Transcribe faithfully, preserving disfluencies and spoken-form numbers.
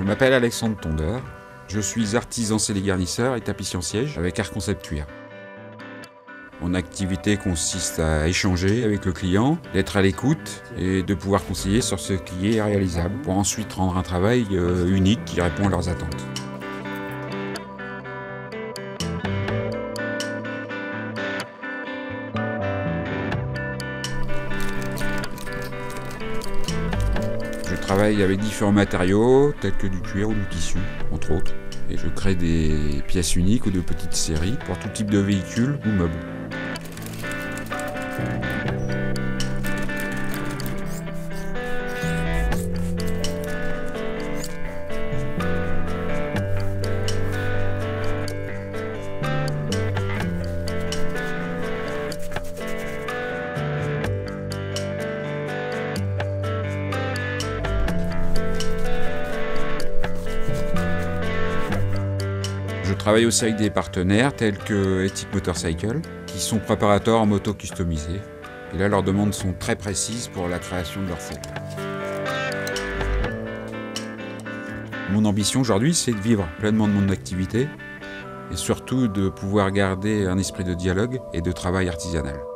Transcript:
m'appelle Alexandre Tondeur, je suis artisan scellé-garnisseur et tapissier en siège avec Art Concept Cuir. Mon activité consiste à échanger avec le client, d'être à l'écoute et de pouvoir conseiller sur ce qui est réalisable pour ensuite rendre un travail euh, unique qui répond à leurs attentes. Je travaille avec différents matériaux tels que du cuir ou du tissu, entre autres, et je crée des pièces uniques ou de petites séries pour tout type de véhicules ou meubles. Je travaille aussi avec des partenaires tels que Ethic Motorcycle, qui sont préparateurs en moto customisés. Et là, leurs demandes sont très précises pour la création de leur selle. Mon ambition aujourd'hui, c'est de vivre pleinement de mon activité et surtout de pouvoir garder un esprit de dialogue et de travail artisanal.